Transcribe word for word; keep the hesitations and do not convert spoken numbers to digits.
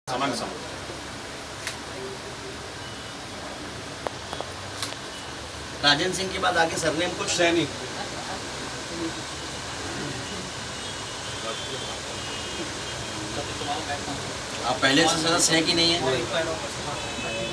सामान सामान राजन सिंह के बाद आगे सरनेम कुछ सैनी। आप पहले से सदस्य है कि नहीं है?